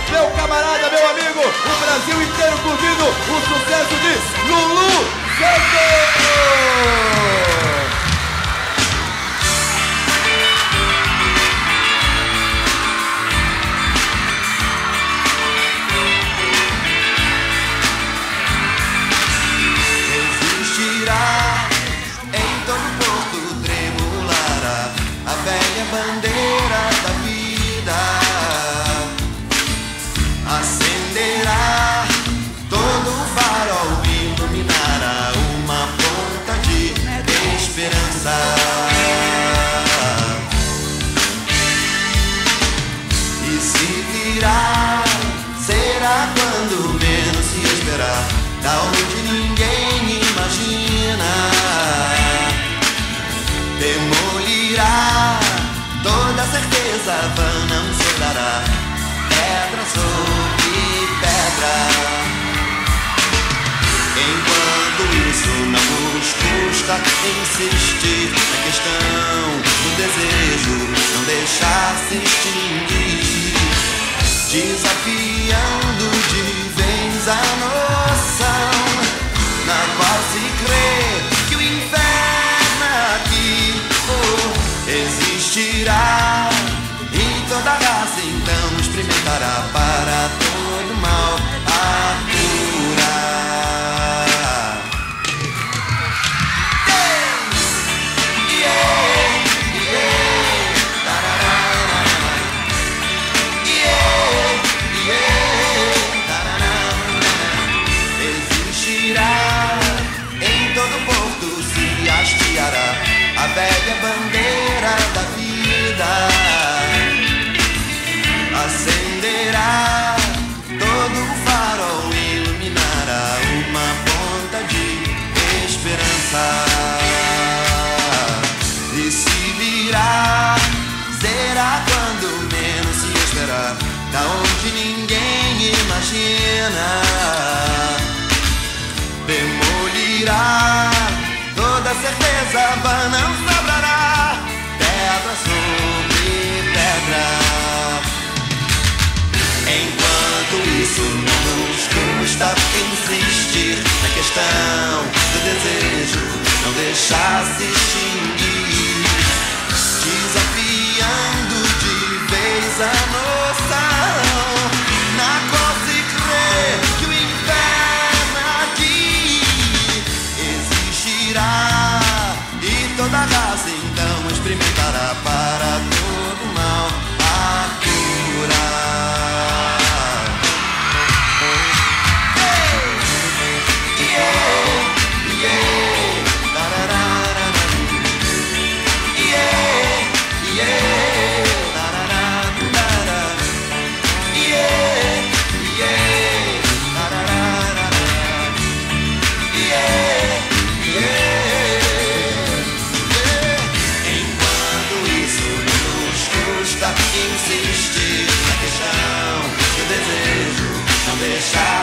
meu camarada, meu amigo, o Brasil inteiro curtindo o sucesso de Lulu Santos! Bandeira da vida acenderá, todo o farol iluminará uma ponta de esperança. E se virá, será quando menos se esperar, da onde ninguém imagina. Demolirá, toda certeza vã não sobrará, pedra sobre pedra. Enquanto isso não nos custa insistir na questão do desejo, não deixar se extinguir, desafiando de vez a noção na qual se crê que o inferno aqui existirá, e toda raça então experimentará para todo mal a cura. Existirá, em todo porto se hasteará a velha bandeira da vida, acenderá, todo o farol iluminará uma ponta de esperança. E se virá, será quando menos se esperar, da onde ninguém imagina. Demolirá, toda certeza vã não sobrará, pedra sobre pedra. Enquanto isso não nos custa insistir na questão do desejo, não deixar se extinguir, desafiando de vez a noção na qual se crê que o inferno aqui existirá, e toda raça então experimentará para todo mal a cura. Insistir na questão do desejo, não deixar